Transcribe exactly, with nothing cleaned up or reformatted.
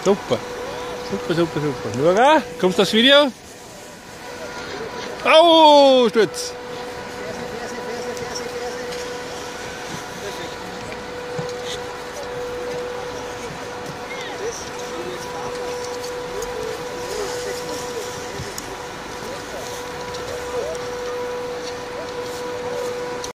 Super. Super, super, super. Nora, kommst du das Video? Au, Stütz.